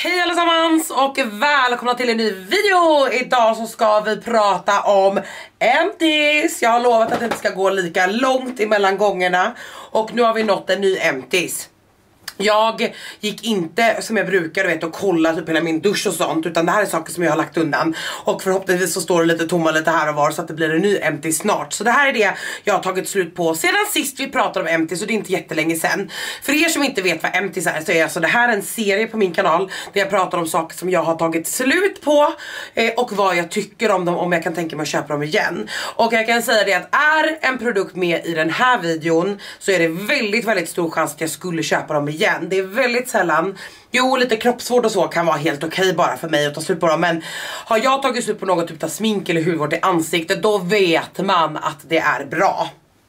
Hej allesammans och välkomna till en ny video. Idag så ska vi prata om empties. Jag har lovat att det inte ska gå lika långt emellan gångerna. Och nu har vi nått en ny empties. Jag gick inte som jag brukar och kolla typ hela min dusch och sånt, utan det här är saker som jag har lagt undan. Och förhoppningsvis så står det lite tomma lite här och var så att det blir en ny empty snart. Så det här är det jag har tagit slut på sedan sist vi pratade om empty, så det är inte jättelänge sedan. För er som inte vet vad empty är så är alltså det här en serie på min kanal där jag pratar om saker som jag har tagit slut på och vad jag tycker om dem, om jag kan tänka mig att köpa dem igen. Och jag kan säga det att är en produkt med i den här videon så är det väldigt stor chans att jag skulle köpa dem igen. Det är väldigt sällan. Jo, lite kroppsvård och så kan vara helt okej bara för mig att ta slut på dem. Men har jag tagit slut på något typ av smink eller hudvård i ansiktet, då vet man att det är bra.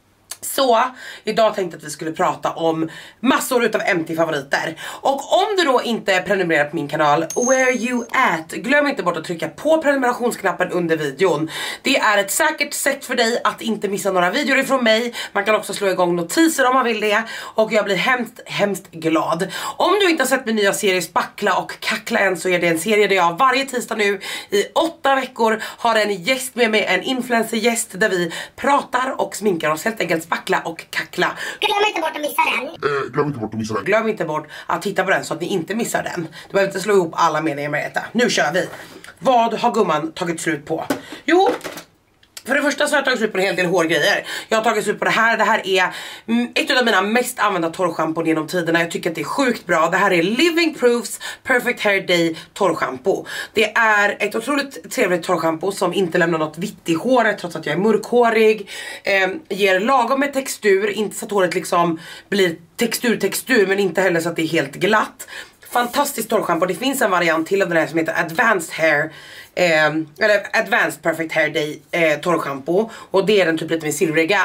Så idag tänkte jag att vi skulle prata om massor utav empty-favoriter. Och om du då inte prenumererar på min kanal, where you at? Glöm inte bort att trycka på prenumerationsknappen under videon. Det är ett säkert sätt för dig att inte missa några videor ifrån mig. Man kan också slå igång notiser om man vill det. Och jag blir hemskt glad. Om du inte har sett min nya serie Spackla och Kackla än, så är det en serie där jag varje tisdag nu i 8 veckor har en gäst med mig, en influencer-gäst, där vi pratar och sminkar oss, helt enkelt spackla och kackla. Glöm inte bort att missa den. Glöm inte bort att titta på den så att ni inte missar den. Du behöver inte slå ihop alla meningar med detta. Nu kör vi. Vad har gumman tagit slut på? Jo, för det första så har jag tagit slut på en hel del hårgrejer. Jag har tagit slut på det här. Det här är ett av mina mest använda torrshampon genom tiderna. Jag tycker att det är sjukt bra. Det här är Living Proofs Perfect Hair Day torrschampo. Det är ett otroligt trevligt torrschampo som inte lämnar något vitt i håret trots att jag är mörkhårig. Ger lagom med textur, inte så att håret liksom blir textur men inte heller så att det är helt glatt. Fantastiskt torrschampo. Det finns en variant till av den här som heter Advanced Hair eller Advanced Perfect Hair Day torrschampo, och det är den typ lite mer silvriga.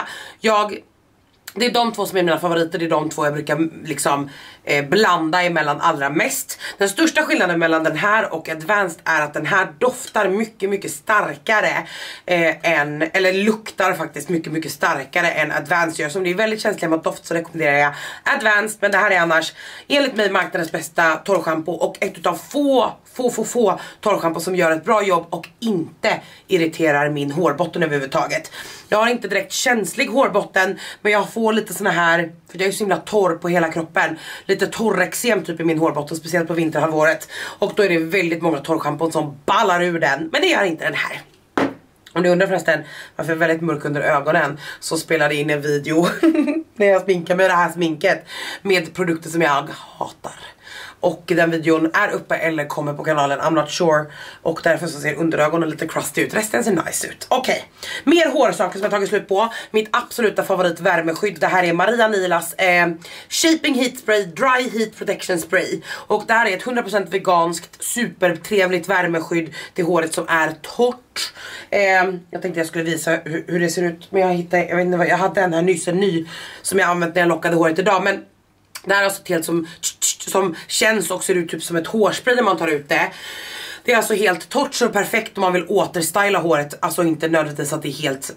Det är de två som är mina favoriter. Det är de två jag brukar liksom blanda emellan allra mest. Den största skillnaden mellan den här och Advanced är att den här doftar mycket starkare eller luktar faktiskt mycket starkare än Advanced gör. Så om det är väldigt känsliga mot doft så rekommenderar jag Advanced. Men det här är annars enligt mig marknadens bästa torrschampo och ett utav få torrschampo som gör ett bra jobb och inte irriterar min hårbotten överhuvudtaget. Jag har inte direkt känslig hårbotten, men jag får lite såna här, för jag är så himla torr på hela kroppen, lite torrexem typ i min hårbotten, speciellt på vinterhalvåret. Och då är det väldigt många torrschampon som ballar ur den, men det gör inte den här. Om du undrar förresten varför jag är väldigt mörk under ögonen, så spelade jag in en video när jag sminkar med det här sminket med produkter som jag hatar. Och den videon är uppe eller kommer på kanalen, I'm not sure. Och därför så ser underögonen lite crusty ut, resten ser nice ut. Okej, mer hårsaker som jag tagit slut på. Mitt absoluta favorit värmeskydd. Det här är Maria Nilas Shaping Heat Spray Dry Heat Protection Spray. Och det här är ett 100% veganskt, supertrevligt värmeskydd till håret som är torrt. Jag tänkte jag skulle visa hur det ser ut, men jag vet inte vad, jag hade den här nyss, en ny som jag använt när jag lockade håret idag. Men det här är alltså ett helt som känns och ser ut typ som ett hårspray när man tar ut det. Det är alltså helt torrt så perfekt om man vill återstyla håret. Alltså inte nödvändigtvis att det är helt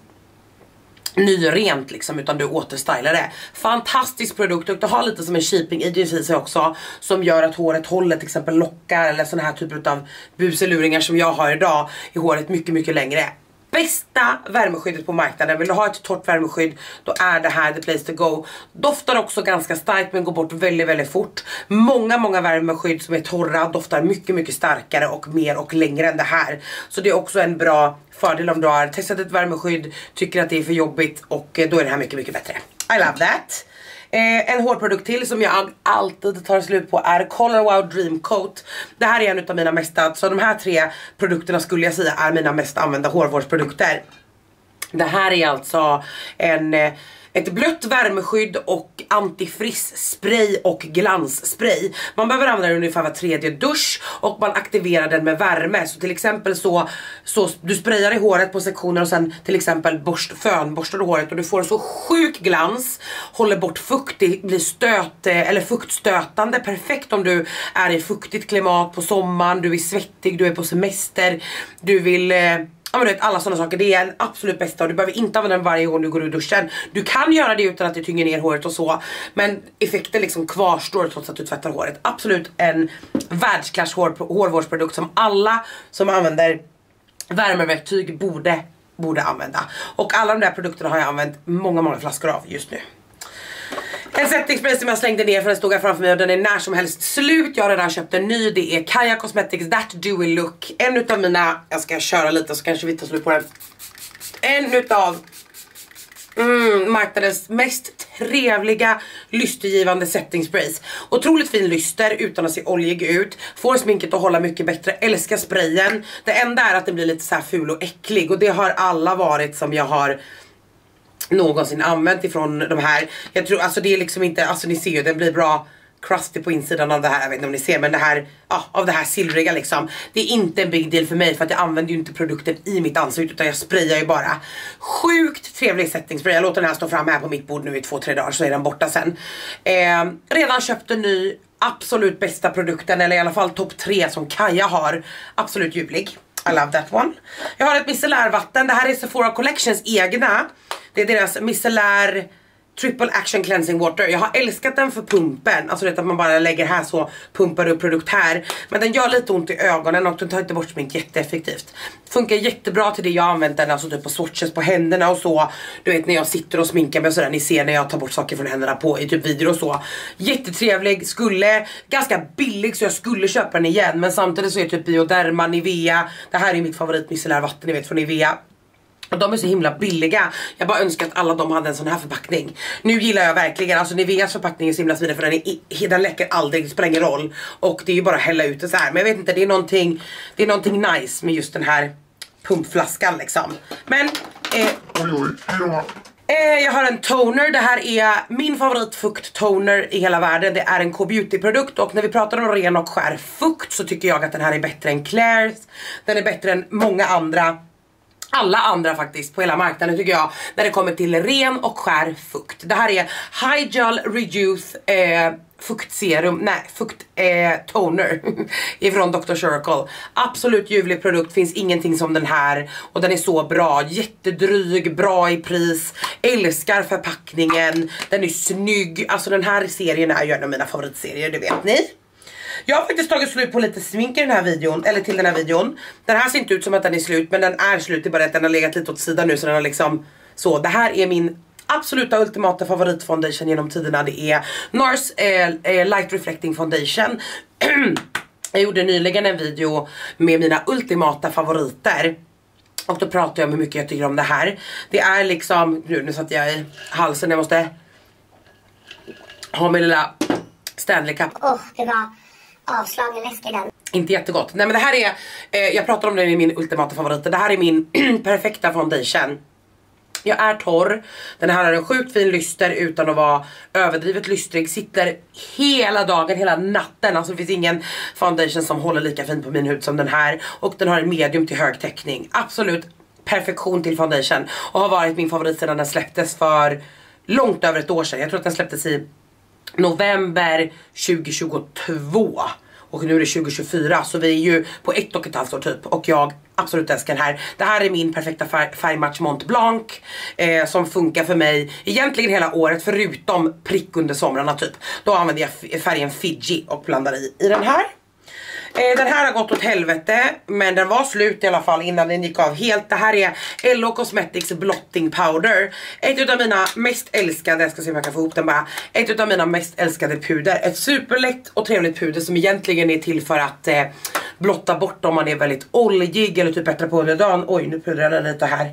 nyrent liksom, utan du återstylar det. Fantastisk produkt, och det har lite som en shaping agent i sig också, som gör att håret håller till exempel lockar eller såna här typer av buseluringar som jag har idag i håret mycket längre. Bästa värmeskyddet på marknaden. Vill du ha ett torrt värmeskydd, då är det här the place to go. Doftar också ganska starkt men går bort väldigt fort. Många värmeskydd som är torra doftar mycket starkare och mer och längre än det här. Så det är också en bra fördel om du har testat ett värmeskydd, tycker att det är för jobbigt, och då är det här mycket bättre. I love that. En hårprodukt till som jag alltid tar slut på är Color Wow Dream Coat. Det här är en av mina mesta, så de här 3 produkterna skulle jag säga är mina mest använda hårvårdsprodukter. Det här är alltså ett blött värmeskydd och antifriss spray och glansspray. Man behöver använda den ungefär var 3:e dusch, och man aktiverar den med värme. Så till exempel så du sprayar i håret på sektioner och sen till exempel fönborstar du håret, och du får så sjuk glans, håller bort fukt, det blir fuktstötande, perfekt om du är i fuktigt klimat på sommaren, du är svettig, du är på semester, du vill ja men du vet, alla sådana saker, det är en absolut bästa. Och du behöver inte använda den varje gång du går ur duschen. Du kan göra det utan att det tynger ner håret och så, men effekten liksom kvarstår trots att du tvättar håret. Absolut en världsklass hårvårdsprodukt som alla som använder värmeverktyg borde använda. Och alla de där produkterna har jag använt många flaskor av just nu. En setting spray som jag slängde ner för den stod här framför mig och den är när som helst slut. Jag har redan köpt en ny, det är Kaja Cosmetics That Dewy Look. En utav mina, jag ska köra lite så kanske vi tar slut på den. En utav marknadens mest trevliga lystergivande setting sprays. Otroligt fin lyster utan att se oljig ut. Får sminket att hålla mycket bättre. Älskar sprayen. Det enda är att den blir lite så här ful och äcklig, och det har alla varit som jag har någonsin använt ifrån de här. Jag tror, alltså det är liksom inte, alltså ni ser ju, den blir bra crusty på insidan av det här, jag vet inte om ni ser, men det här, ja, av det här silvriga liksom. Det är inte en big deal för mig för att jag använder ju inte produkten i mitt ansikte utan jag sprayar ju bara. Sjukt trevlig setting spray. Jag låter den här stå fram här på mitt bord nu i 2-3 dagar så är den borta sen. Redan köpt en ny, absolut bästa produkten, eller i alla fall topp 3 som Kaja har. Absolut ljuvlig. I love that one. Jag har ett micellärvatten. Det här är Sephora Collections egna. Det är deras micellär Triple Action Cleansing Water. Jag har älskat den för pumpen. Alltså det att man bara lägger här så pumpar upp produkt här. Men den gör lite ont i ögonen och den tar inte bort smink jätteeffektivt. Funkar jättebra till det jag har använt den. Alltså typ på swatches på händerna och så. Du vet när jag sitter och sminkar mig sådär. Ni ser när jag tar bort saker från händerna på i typ videor och så. Jättetrevlig. Ganska billig så jag skulle köpa den igen. Men samtidigt så är typ Bioderma, Nivea. Det här är mitt favorit micellärvatten, ni vet, från Nivea. Och de är så himla billiga. Jag bara önskar att alla de hade en sån här förpackning. Nu gillar jag verkligen, alltså Niveas förpackning är så himla smidig för den läcker aldrig, det spelar ingen roll. Och det är ju bara att hälla ut det så här. Men jag vet inte, det är någonting nice med just den här pumpflaskan liksom. Men jag har en toner. Det här är min favoritfukttoner i hela världen. Det är en K-beauty produkt. Och när vi pratar om ren och skär fukt så tycker jag att den här är bättre än Claire's. Den är bättre än många andra. Alla andra faktiskt på hela marknaden tycker jag, när det kommer till ren och skär fukt. Det här är Hygel Reduce fuktserum, toner ifrån Dr. Circle. Absolut ljuvlig produkt, finns ingenting som den här. Och den är så bra, jättedryg, bra i pris. Älskar förpackningen, den är snygg. Alltså den här serien är ju en av mina favoritserier, det vet ni. Jag har faktiskt tagit slut på lite smink i den här videon, eller till den här videon. Den här ser inte ut som att den är slut, men den är slut. Det är bara att den har legat lite åt sidan nu, så den har liksom så. Det här är min absoluta ultimata favoritfoundation genom tiderna. Det är NARS Light Reflecting Foundation. Jag gjorde nyligen en video med mina ultimata favoriter. Och då pratade jag om hur mycket jag tycker om det här. Det är liksom, nu satt jag i halsen, jag måste ha min lilla Stanley Cup. Det var avslagen läsk i den. Inte jättegott. Nej men det här är, jag pratar om det i min ultimata favorit. Det här är min perfekta foundation. Jag är torr. Den här har en sjukt fin lyster utan att vara överdrivet lystrig. Sitter hela dagen, hela natten. Alltså det finns ingen foundation som håller lika fint på min hud som den här. Och den har en medium till hög täckning. Absolut perfektion till foundation. Och har varit min favorit sedan den släpptes för långt över ett år sedan. Jag tror att den släpptes i november 2022. Och nu är det 2024, så vi är ju på 1,5 år typ. Och jag absolut älskar den här. Det här är min perfekta färgmatch Mont Blanc. Som funkar för mig egentligen hela året, förutom prick under somrarna typ. Då använder jag färgen Fiji och blandar i den här. Den här har gått åt helvete, men den var slut i alla fall innan den gick av helt. Det här är LO Cosmetics Blotting Powder. Ett av mina mest älskade, jag ska se om jag kan få ihop den bara. Ett av mina mest älskade puder. Ett superlätt och trevligt puder som egentligen är till för att blotta bort om man är väldigt oljig eller typ bättre på under dagen. Oj, nu pudrar jag lite här.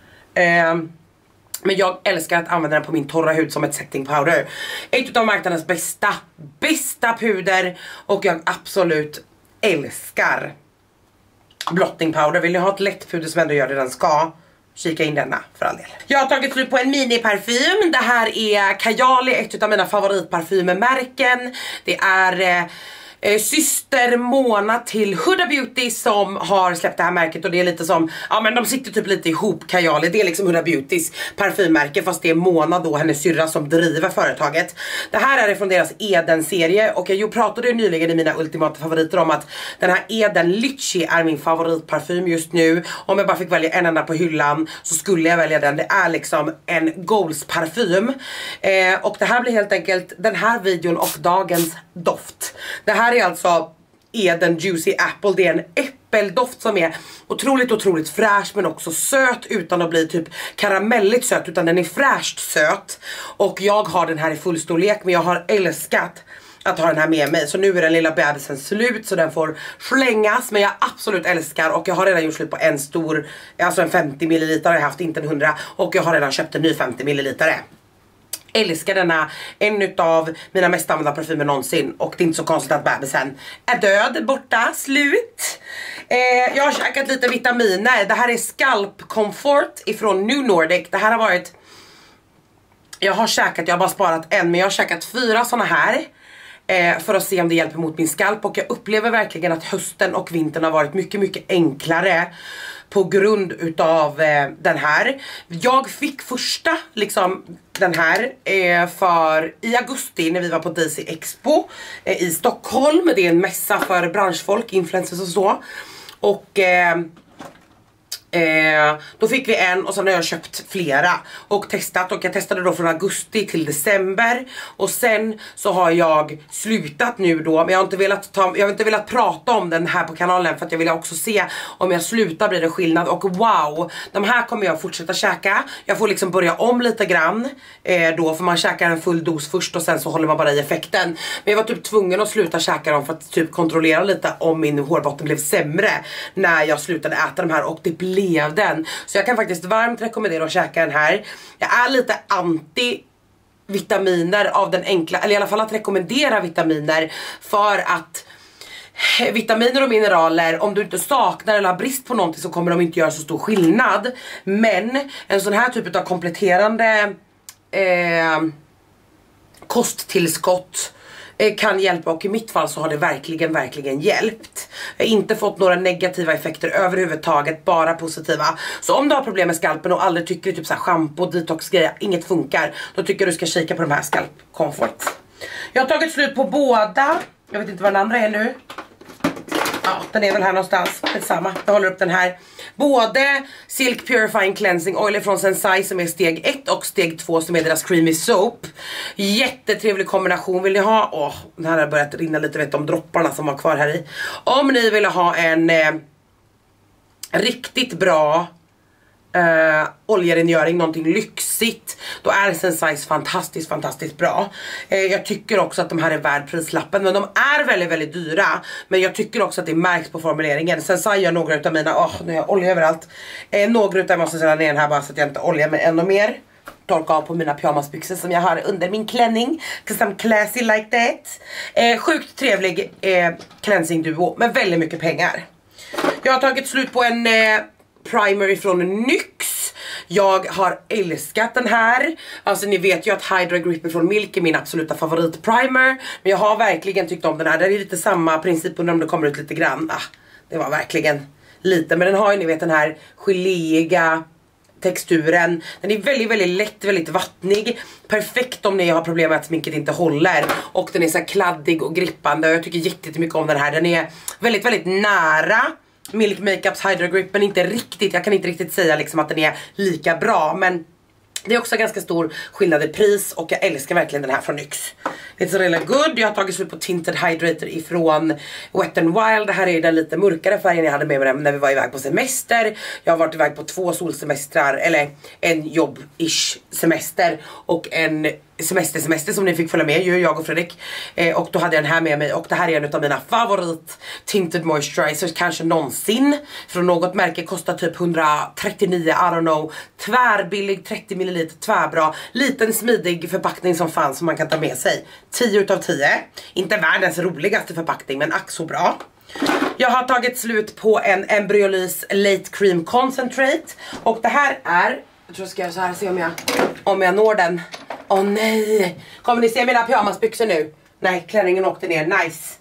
Men jag älskar att använda den på min torra hud som ett setting powder. Ett av marknadens bästa puder. Och jag absolut älskar blotting powder. Vill ni ha ett lätt puder som ändå gör det den ska, kika in denna för all del. Jag har tagit slut på en mini-parfym. Det här är Kajali, ett av mina favoritparfymmärken. Det är syster Mona till Huda Beauty som har släppt det här märket. Och det är lite som, ja men de sitter typ lite ihop, Kajali. Det är liksom Huda Beautys parfymmärke, fast det är Mona då, hennes syrra, som driver företaget. Det här är från deras Eden-serie. Och jag pratade ju nyligen i mina ultimata favoriter om att den här Eden Litchi är min favoritparfym just nu. Om jag bara fick välja en enda på hyllan så skulle jag välja den. Det är liksom en Goals-parfym. Och det här blir helt enkelt den här videon och dagens doft. Det här är alltså Eden Juicy Apple. Det är en äppeldoft som är otroligt fräsch, men också söt utan att bli typ karamelligt söt, utan den är fräscht söt. Och jag har den här i fullstorlek, men jag har älskat att ha den här med mig. Så nu är den lilla bebisen slut, så den får slängas. Men jag absolut älskar, och jag har redan gjort slut på en stor, alltså en 50 ml har jag haft, inte en 100. Och jag har redan köpt en ny 50 ml. Älskar denna, en utav mina mest använda parfymer någonsin. Och det är inte så konstigt att bebisen är död, borta, slut. Jag har käkat lite vitaminer. Det här är Scalp Comfort ifrån New Nordic. Det här har varit, jag har bara sparat en, men jag har käkat 4 såna här för att se om det hjälper mot min skalp. Och jag upplever verkligen att hösten och vintern har varit mycket enklare på grund utav den här. Jag fick första liksom den här för i augusti när vi var på DC Expo i Stockholm. Det är en mässa för branschfolk, influencers och så. Och då fick vi en, och sen har jag köpt flera och testat. Och jag testade då från augusti till december. Och sen så har jag slutat nu då. Men jag har inte velat prata om den här på kanalen, för att jag vill också se om jag slutar blir det skillnad. Och wow, de här kommer jag fortsätta käka. Jag får liksom börja om lite grann då, för man käkar en full dos först och sen så håller man bara i effekten. Men jag var typ tvungen att sluta käka dem för att typ kontrollera lite om min hårbotten blev sämre när jag slutade äta de här, och det blev den. Så jag kan faktiskt varmt rekommendera att käka den här. Jag är lite anti vitaminer av den enkla, eller i alla fall att rekommendera vitaminer, för att vitaminer och mineraler, om du inte saknar eller har brist på någonting så kommer de inte göra så stor skillnad. Men en sån här typ av kompletterande kosttillskott kan hjälpa, och i mitt fall så har det verkligen hjälpt. Jag har inte fått några negativa effekter överhuvudtaget, bara positiva. Så om du har problem med skalpen och aldrig tycker typ så här shampoo, detox grejer, inget funkar, då tycker jag du ska kika på de här Scalp Comfort. Jag har tagit slut på båda. Jag vet inte vad den andra är nu. Ja, den är väl här någonstans. Det är samma. Jag håller upp den här. Både Silk Purifying Cleansing Oil från Sensai som är steg 1 och steg 2 som är deras Creamy Soap. Jättetrevlig kombination. Vill ni ha? Den här har börjat rinna lite, vet om dropparna som var kvar här i. Om ni vill ha en riktigt bra oljerengöring, någonting lyxigt, då är Sensai's fantastiskt bra. Jag tycker också att de här är värd prislappen, men de är väldigt dyra. Men jag tycker också att det märks på formuleringen. Sensai gör några utav mina, nu har jag olja överallt. Några utav måste ställa ner den här bara så att jag inte oljar mig ännu mer. Torka av på mina pyjamasbyxor som jag har under min klänning, 'cause I'm classy like that. Sjukt trevlig cleansing duo med väldigt mycket pengar. Jag har tagit slut på en primer ifrån NYX. Jag har älskat den här. Alltså ni vet ju att Hydra Grip från Milk är min absoluta favoritprimer. Men jag har verkligen tyckt om den här. Det är lite samma princip om det kommer ut lite grann. Det var verkligen lite. Men den har ju, ni vet, den här geléiga texturen. Den är väldigt lätt, väldigt vattnig. Perfekt om ni har problem med att sminket inte håller. Och den är så här kladdig och grippande. Jag tycker jättemycket om den här. Den är väldigt nära Milk Makeups Hydra Grip, men inte riktigt. Jag kan inte riktigt säga liksom att den är lika bra, men det är också ganska stor skillnad i pris. Och jag älskar verkligen den här från NYX. It's really good. Jag har tagit slut på Tinted Hydrator ifrån Wet n Wild. Det här är den lite mörkare färgen jag hade med mig när vi var iväg på semester. Jag har varit iväg på 2 solsemestrar, eller en jobb-ish semester och en semester som ni fick följa med, jag och Fredrik. Och då hade jag den här med mig, och det här är en av mina favorit Tinted Moisturizers kanske någonsin. Från något märke, kostar typ 139, I don't know. Tvärbillig, 30 ml, tvärbra. Liten smidig förpackning som fanns som man kan ta med sig. 10 utav 10. Inte världens roligaste förpackning, men ack så bra. Jag har tagit slut på en Embryolisse Late Cream Concentrate. Och det här är, jag tror jag ska göra så här, se om jag når den. Åh nej, kommer ni se mina pyjamasbyxor nu? Nej, klänningen åkte ner, nice.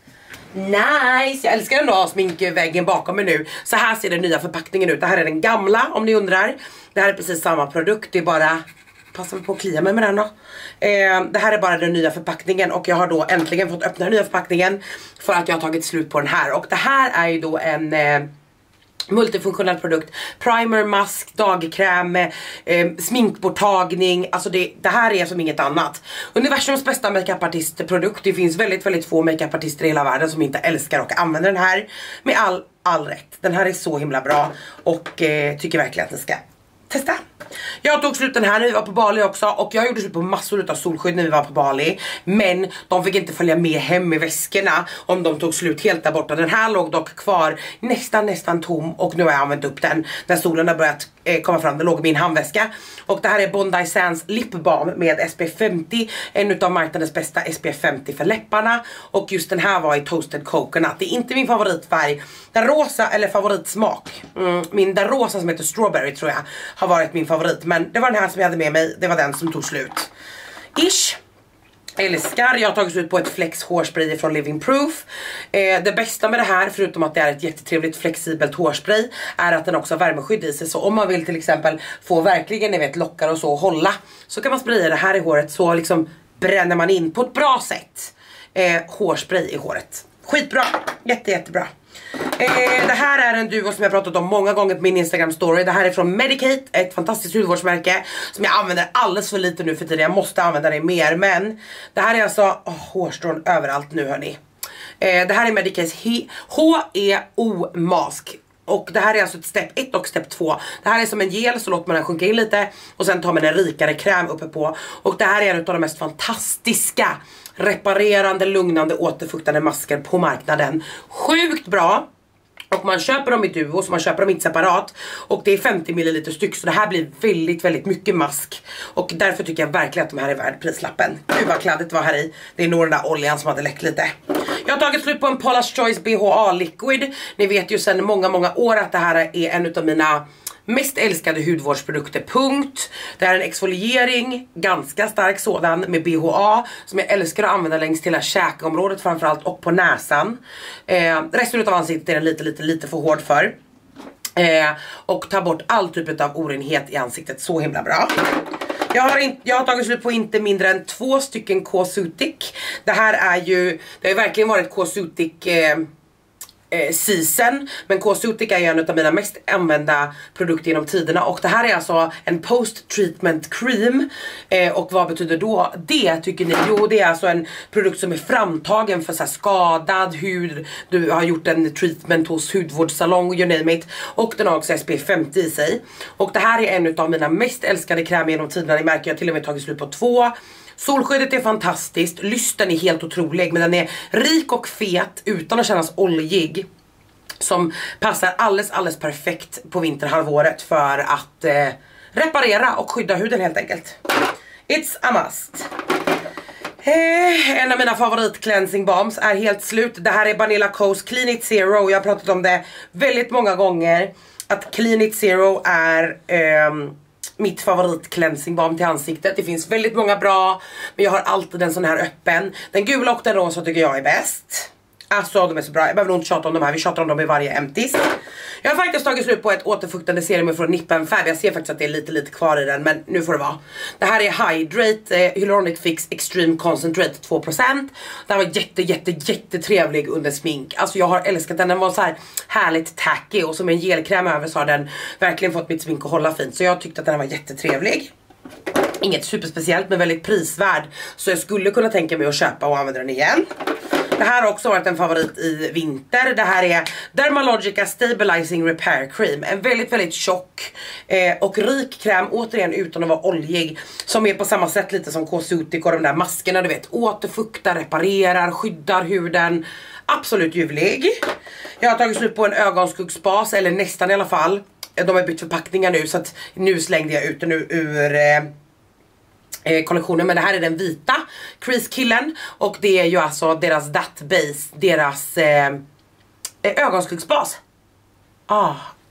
Nice! Jag älskar ändå att ha sminkväggen bakom mig nu. Så här ser den nya förpackningen ut. Det här är den gamla om ni undrar. Det här är precis samma produkt, det är bara... Passa på att klia mig med den då. Det här är bara den nya förpackningen och jag har då äntligen fått öppna den nya förpackningen för att jag har tagit slut på den här. Och det här är ju då en multifunktionell produkt. Primer, mask, dagkräm, sminkborttagning. Alltså det här är som inget annat. Universums bästa makeupartistprodukt. Det finns väldigt, väldigt få makeupartister i hela världen som inte älskar och använder den här. Med all rätt. Den här är så himla bra och tycker verkligen att den ska testa. Jag tog slut den här när vi var på Bali också. Och jag gjorde slut på massor av solskydd när vi var på Bali. Men de fick inte följa med hem i väskorna om de tog slut helt där borta. Den här låg dock kvar nästan tom. Och nu har jag använt upp den när solen har börjat komma fram. Den låg i min handväska. Och det här är Bondi Sands Lip Balm med SPF 50. En av marknadens bästa SPF 50 för läpparna. Och just den här var i Toasted Coconut. Det är inte min favoritfärg. Den rosa, eller favoritsmak. Den rosa som heter Strawberry tror jag har varit min favorit. Men det var den här som jag hade med mig. Det var den som tog slut. Ish. Älskar. Jag har tagit slut på ett flex hårspray från Living Proof. Det bästa med det här, förutom att det är ett jättetrevligt flexibelt hårspray, är att den också har värmeskydd i sig. Så om man vill till exempel få verkligen, ni vet, lockar och så hålla, så kan man spraya det här i håret, så liksom bränner man in på ett bra sätt hårspray i håret. Skitbra. Jättebra. Det här är en duo som jag pratat om många gånger på min Instagram story. Det här är från Medicate, ett fantastiskt hudvårdsmärke som jag använder alldeles för lite nu för tiden. Jag måste använda det mer, men det här är alltså hårstrån överallt nu hörni. Det här är Medicates HEO mask. Och det här är alltså ett step 1 och step 2. Det här är som en gel, så låter man den sjunka in lite. Och sen tar man en rikare kräm uppe på. Och det här är en av de mest fantastiska reparerande, lugnande, återfuktande masker på marknaden. Sjukt bra. Och man köper dem i duo, så man köper dem inte separat. Och det är 50 ml styck, så det här blir väldigt, väldigt mycket mask. Och därför tycker jag verkligen att de här är värd prislappen. Gud vad kladdigt var här i. Det är nog den där oljan som hade läckt lite. Jag har tagit slut på en Paula's Choice BHA Liquid. Ni vet ju sedan många år att det här är en av mina mest älskade hudvårdsprodukter, punkt. Det är en exfoliering, ganska stark sådan, med BHA som jag älskar att använda längs till käkområdet framförallt och på näsan. Resten av ansiktet är den lite för hård för. Och tar bort all typ av orenhet i ansiktet så himla bra. Jag har tagit slut på inte mindre än 2 stycken Causutic. Det här är ju, det har ju verkligen varit Causutic season, men Causutic är ju en av mina mest använda produkter genom tiderna. Och det här är alltså en post treatment cream. Och vad betyder då det, tycker ni? Jo, det är alltså en produkt som är framtagen för så här skadad hud. Du har gjort en treatment hos hudvårdssalong, you name it. Och den har också SPF 50 i sig. Och det här är en av mina mest älskade krämer genom tiderna. Ni märker, jag till och med tagit slut på 2. Solskyddet är fantastiskt, lysten är helt otrolig, men den är rik och fet utan att kännas oljig. Som passar alldeles perfekt på vinterhalvåret för att reparera och skydda huden helt enkelt. It's a must. En av mina favorit cleansing balms är helt slut. Det här är Banilla Co's Clean It Zero. Jag har pratat om det väldigt många gånger, att Clean It Zero är mitt favorit cleansing balm till ansiktet. Det finns väldigt många bra, men jag har alltid en sån här öppen. Den gula och den rosa tycker jag är bäst. Alltså de är så bra, jag behöver nog inte tjata om de här. Vi tjatar om dem i varje empties. Jag har faktiskt tagit slut på ett återfuktande serum från Nip and Fab. Jag ser faktiskt att det är lite kvar i den, men nu får det vara. Det här är Hydrate Hyaluronic Fix Extreme Concentrate 2%. Den var jättetrevlig under smink. Alltså jag har älskat den, den var så här härligt tacky. Och som en gelkräm över så har den verkligen fått mitt smink att hålla fint. Så jag tyckte att den var jättetrevlig. Inget superspeciellt, men väldigt prisvärd. Så jag skulle kunna tänka mig att köpa och använda den igen. Det här har också varit en favorit i vinter. Det här är Dermalogica Stabilizing Repair Cream. En väldigt tjock och rik kräm, återigen utan att vara oljig. Som är på samma sätt lite som Causutic och de där maskerna, du vet. Återfuktar, reparerar, skyddar huden. Absolut ljuvlig. Jag har tagit slut på en ögonskuggsbas, eller nästan i alla fall. De har bytt förpackningar nu, så att nu slängde jag ut den ur kollektionen. Men det här är den vita Crease Killen. Och det är ju alltså deras That Base, deras ögonskuggsbas.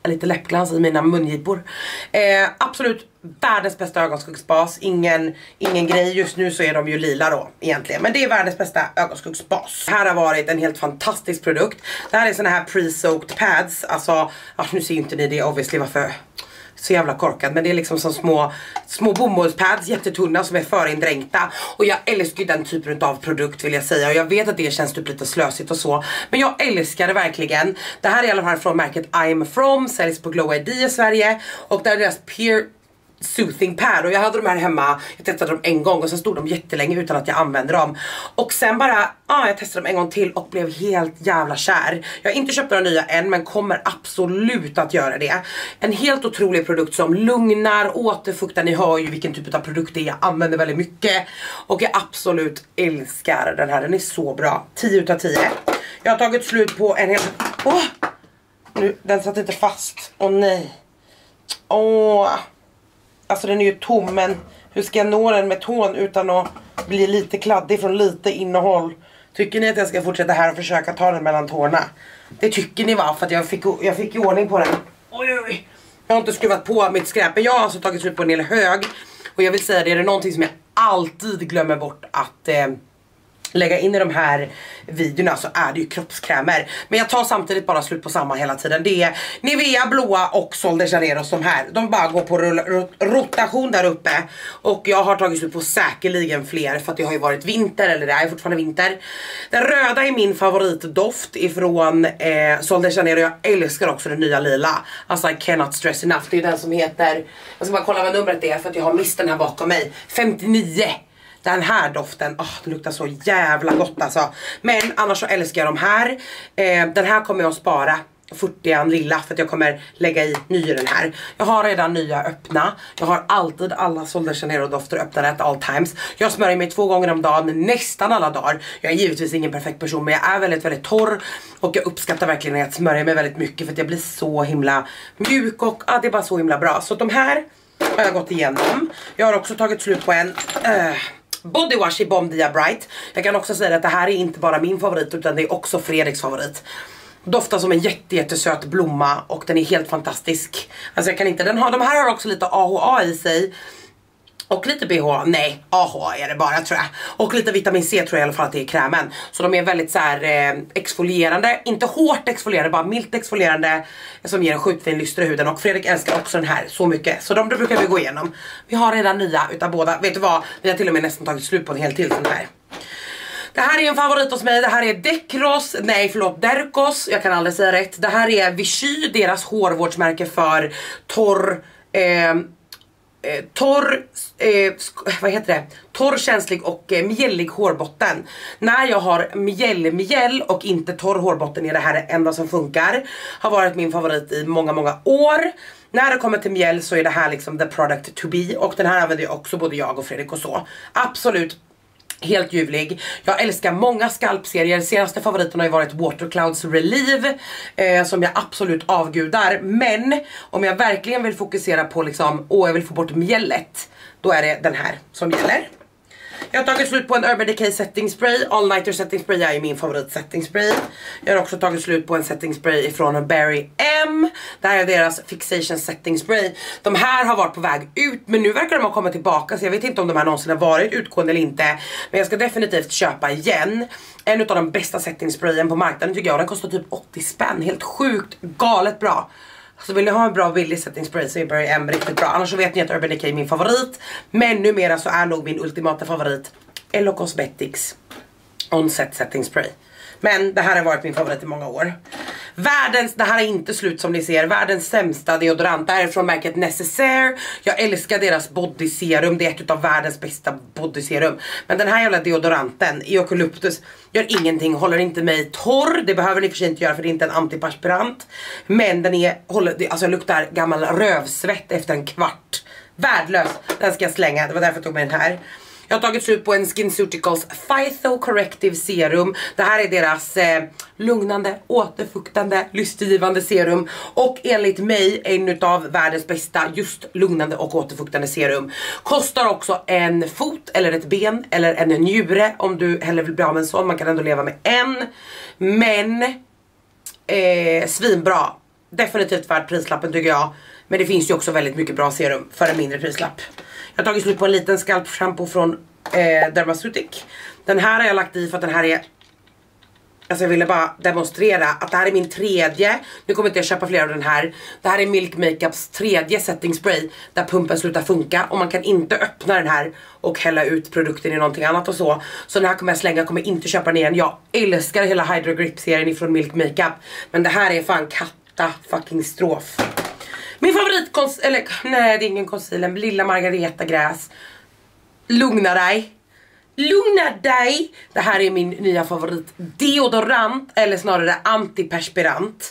lite läppglans i mina mungipor. Absolut världens bästa ögonskuggsbas. Ingen grej, just nu så är de ju lila då egentligen. Men det är världens bästa ögonskuggsbas. Det här har varit en helt fantastisk produkt. Det här är såna här pre-soaked pads. Alltså, nu ser inte ni det obviously varför så jävla korkad, men det är liksom som små bomullspads, jättetunna som är förindränkta. Och jag älskar den typen av produkt vill jag säga. Och jag vet att det känns typ lite slösigt och så, men jag älskar det verkligen. Det här är i alla fall från märket I'm From, säljs på Glow ID i Sverige. Och det är deras Peer Soothing pad, och jag hade de här hemma. Jag testade dem en gång och sen stod de jättelänge utan att jag använde dem. Och sen bara, jag testade dem en gång till och blev helt jävla kär. Jag har inte köpt några nya än, men kommer absolut att göra det. En helt otrolig produkt som lugnar, återfuktar. Ni hör ju vilken typ av produkt det är. Jag använder väldigt mycket och jag absolut älskar den här. Den är så bra, 10 utav 10. Jag har tagit slut på en hel... Nu, den satt inte fast. Nej. Alltså den är ju tom, men hur ska jag nå den med tån utan att bli lite kladdig från lite innehåll? Tycker ni att jag ska fortsätta här och försöka ta den mellan tårna? Det tycker ni va, för att jag fick i ordning på den. Oj. Jag har inte skruvat på mitt skräp, men jag har alltså tagit slut på en hel hög. Och jag vill säga det, är det någonting som jag alltid glömmer bort att lägga in i de här videorna, så är det ju kroppskrämer. Men jag tar samtidigt bara slut på samma hela tiden. Det är Nivea, blåa och Sol de Janeiro som här. De bara går på rotation där uppe. Och jag har tagit slut på säkerligen fler, för att det har ju varit vinter, eller det är fortfarande vinter. Den röda är min favoritdoft ifrån Sol de Janeiro. Jag älskar också den nya lila. Alltså I cannot stress enough. Det är den som heter, jag ska bara kolla vad numret är för att jag har mist den här bakom mig. 59. Den här doften, den luktar så jävla gott alltså. Men annars så älskar jag de här. Den här kommer jag att spara 40an lilla, för att jag kommer lägga i nya den här. Jag har redan nya öppna. Jag har alltid alla Sol de Janeiro dofter öppnade at all times. Jag smörjer mig 2 gånger om dagen, nästan alla dagar. Jag är givetvis ingen perfekt person, men jag är väldigt, väldigt torr. Och jag uppskattar verkligen att jag smörjer mig väldigt mycket, för att jag blir så himla mjuk. Och det är bara så himla bra. Så de här har jag gått igenom. Jag har också tagit slut på en... Body Wash i Bomb Dia Bright. Jag kan också säga att det här är inte bara min favorit, utan det är också Fredriks favorit. Doftar som en jättesöt blomma och den är helt fantastisk. Alltså jag kan inte, de här har också lite AHA i sig. Och lite BH, nej, AHA är det bara tror jag. Och lite vitamin C tror jag i alla fall att det är krämen. Så de är väldigt så här exfolierande. Inte hårt exfolierande, bara milt exfolierande. Som ger en sjukt fin lyster i huden. Och Fredrik älskar också den här så mycket. Så de brukar vi gå igenom. Vi har redan nya utav båda. Vet du vad? Vi har till och med nästan tagit slut på en hel till sån här. Det här är en favorit hos mig. Det här är Derkos. Jag kan aldrig säga rätt. Det här är Vichy, deras hårvårdsmärke för torr... torr, känslig och mjällig hårbotten. När jag har mjäll och inte torr hårbotten är det här det enda som funkar. Har varit min favorit i många år. När det kommer till mjäll så är det här liksom the product to be. Och den här använder jag också, både jag och Fredrik och så. Absolut. Helt ljuvlig. Jag älskar många skalpserier. Senaste favoriten har ju varit Waterclouds Relieve, som jag absolut avgudar. Men om jag verkligen vill fokusera på liksom, jag vill få bort mjället, då är det den här som gäller. Jag har tagit slut på en Urban Decay setting spray. All Nighter setting spray är ju min favorit setting spray. Jag har också tagit slut på en setting spray ifrån Barry M. Det här är deras Fixation setting spray. De här har varit på väg ut, men nu verkar de ha kommit tillbaka. Så jag vet inte om de här någonsin har varit utgående eller inte. Men jag ska definitivt köpa igen. En av de bästa setting sprayen på marknaden tycker jag. Den kostar typ 80 spänn. Helt sjukt, galet bra. Så vill ni ha en bra billig setting spray så är Barry M riktigt bra. Annars så vet ni att Urban Decay är min favorit. Men numera så är nog min ultimata favorit Ello Cosmetics Onset setting spray. Men det här har varit min favorit i många år. Det här är inte slut som ni ser. Världens sämsta deodorant. Det här är från märket Necessaire. Jag älskar deras body serum. Det är ett av världens bästa body serum. Men den här jävla deodoranten, eukalyptus, gör ingenting. Håller inte mig torr. Det behöver ni för sig inte göra, för det är inte en antiperspirant. Men den alltså luktar gammal rövsvett efter en kvart. Värdelös. Den ska jag slänga. Det var därför jag tog med den här. Jag har tagit slut på en SkinCeuticals Phyto Corrective Serum. Det här är deras lugnande, återfuktande, lystgivande serum. Och enligt mig en av världens bästa just lugnande och återfuktande serum. Kostar också en fot eller ett ben eller en njure om du hellre vill bli av med en sån. Man kan ändå leva med en. Men svinbra. definitivt värd prislappen tycker jag. Men det finns ju också väldigt mycket bra serum för en mindre prislapp. Jag har tagit slut på en liten skalpshampoo från Dermaceutic. Den här har jag lagt i för att den här är... Alltså jag ville bara demonstrera att det här är min tredje. Nu kommer inte jag köpa fler av den här. Det här är Milk Makeups tredje setting spray där pumpen slutar funka. Och man kan inte öppna den här och hälla ut produkten i någonting annat och så. Så den här kommer jag slänga, jag kommer inte köpa den igen. Jag älskar hela Hydro Grip-serien ifrån Milk Makeup. Men det här är fan katta fucking strof. Min favorit eller nej det är ingen concealer. Lilla Margareta Gräs. Lugna dig. Lugna dig. Det här är min nya favorit deodorant. Eller snarare antiperspirant.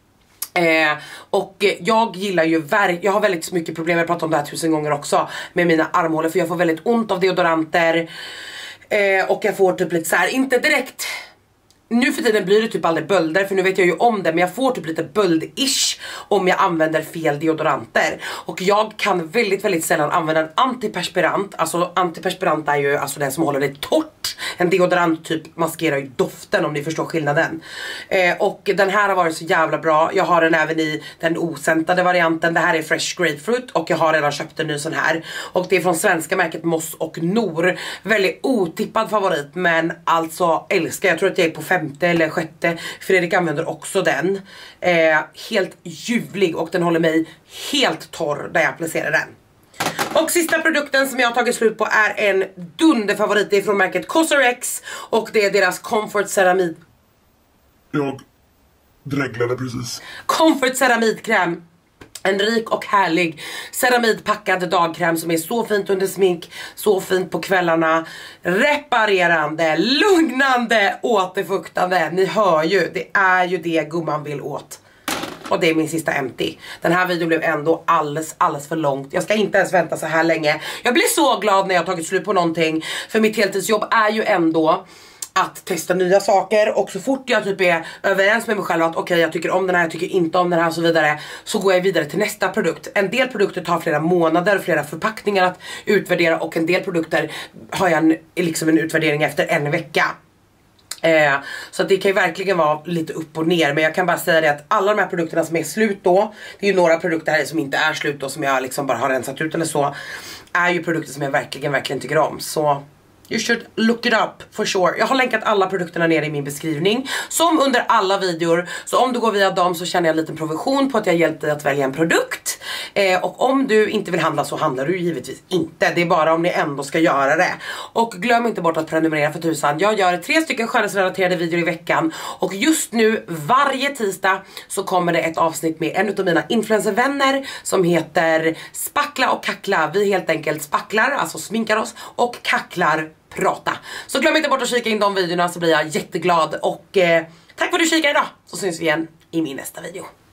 Och jag gillar ju jag har väldigt mycket problem, jag har pratat om det här 1000 gånger också, med mina armhålor. För jag får väldigt ont av deodoranter. Och jag får typ lite så här, inte direkt... Nu för tiden blir det typ aldrig bölder, för nu vet jag ju om det. Men jag får typ lite böld-ish om jag använder fel deodoranter. Och jag kan väldigt, väldigt sällan använda en antiperspirant. Alltså antiperspirant är ju alltså den som håller det torrt. En deodorant typ maskerar ju doften, om ni förstår skillnaden. Och den här har varit så jävla bra. Jag har den även i den osentade varianten. Det här är Fresh Grapefruit och jag har redan köpt en ny sån här. Och det är från svenska märket Moss och Nor. Väldigt otippad favorit, men alltså älskar. Jag tror att jag är på 5:e eller 6:e. Fredrik använder också den. Helt ljuvlig och den håller mig helt torr där jag applicerar den. Och sista produkten som jag har tagit slut på är en dunderfavorit. Det är från märket Cosrx och det är deras Comfort Ceramid. Jag dreglade precis. Comfort Ceramidkräm. En rik och härlig ceramidpackad dagkräm som är så fint under smink, så fint på kvällarna. Reparerande, lugnande, återfuktande. Ni hör ju, det är ju det gumman vill åt. Och det är min sista empty. Den här videon blev ändå alldeles för långt. Jag ska inte ens vänta så här länge. Jag blir så glad när jag har tagit slut på någonting. För mitt heltidsjobb är ju ändå att testa nya saker. Och så fort jag typ är överens med mig själv att okej, jag tycker om den här, jag tycker inte om den här och så vidare, så går jag vidare till nästa produkt. En del produkter tar flera månader, flera förpackningar att utvärdera. Och en del produkter har jag liksom en utvärdering efter en vecka. Så att det kan ju verkligen vara lite upp och ner. Men jag kan bara säga det att alla de här produkterna som är slut då, det är ju några produkter här som inte är slut då, som jag liksom bara har rensat ut eller så, är ju produkter som jag verkligen tycker om. Så you should look it up for sure. Jag har länkat alla produkterna ner i min beskrivning, som under alla videor. Så om du går via dem så känner jag en liten provision på att jag hjälpt dig att välja en produkt. Och om du inte vill handla så handlar du givetvis inte. Det är bara om ni ändå ska göra det. Och glöm inte bort att prenumerera för tusan. Jag gör 3 stycken skönhetsrelaterade videor i veckan. Och just nu varje tisdag så kommer det ett avsnitt med en av mina influencervänner som heter Spackla och Kackla. Vi helt enkelt spacklar, alltså sminkar oss, och kacklar, prata. Så glöm inte bort att kika in de videorna, så blir jag jätteglad. Och tack för att du kikade idag. Så syns vi igen i min nästa video.